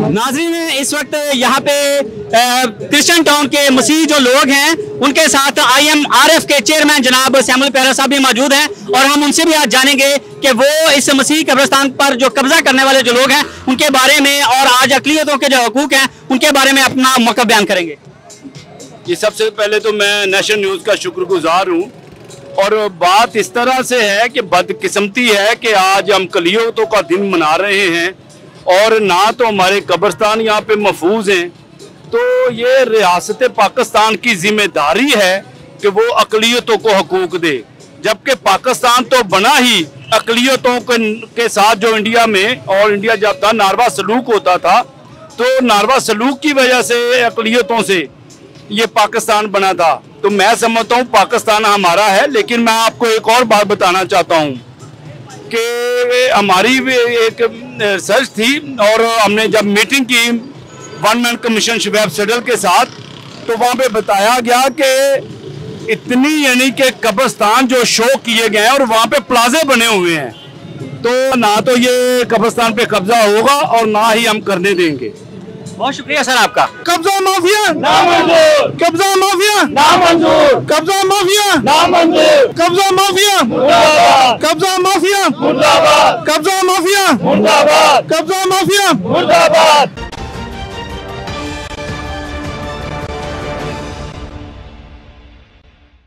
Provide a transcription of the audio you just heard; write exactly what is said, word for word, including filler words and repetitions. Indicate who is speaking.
Speaker 1: नाज़रीन, इस वक्त यहाँ पे क्रिश्चियन टाउन के मसीह जो लोग हैं उनके साथ आई एम आर एफ के चेयरमैन जनाब सैमुअल प्यारा साहब भी मौजूद हैं और हम उनसे भी आज जानेंगे कि वो इस मसीह कब्रिस्तान पर जो कब्जा करने वाले जो लोग हैं उनके बारे में और आज अक़लियतों के जो हकूक हैं उनके बारे में अपना मौक़िफ़ बयान करेंगे।
Speaker 2: ये सबसे पहले तो मैं नेशनल न्यूज़ का शुक्रगुजार हूँ और बात इस तरह से है कि बदकिस्मती है कि आज हम अक़लियतों का दिन मना रहे हैं और ना तो हमारे कब्रिस्तान यहाँ पे महफूज हैं। तो ये रियासत पाकिस्तान की जिम्मेदारी है कि वो अक़लियतों को हकूक दे, जबकि पाकिस्तान तो बना ही अक़लियतों के साथ जो इंडिया में और इंडिया जब था नारवा सलूक होता था, तो नारवा सलूक की वजह से अक़लियतों से ये पाकिस्तान बना था। तो मैं समझता हूँ पाकिस्तान हमारा है। लेकिन मैं आपको एक और बात बताना चाहता हूँ कि हमारी भी एक रिसर्च थी और हमने जब मीटिंग की one man commission Shoaib Suddle के साथ, तो वहाँ पे बताया गया कि इतनी यानी कि कब्रिस्तान जो शो किए गए हैं और वहाँ पे प्लाजे बने हुए हैं, तो ना तो ये कब्रिस्तान पे कब्जा होगा और ना ही हम करने देंगे।
Speaker 1: बहुत शुक्रिया सर आपका।
Speaker 3: कब्जा माफिया नामंजूर, कब्जा माफिया नामंजूर, कब्जा माफिया नामंजूर, कब्जा माफिया मुर्दाबाद, कब्जा माफिया मुर्दाबाद, कब्जा माफिया मुर्दाबाद, कब्जा माफिया मुर्दाबाद।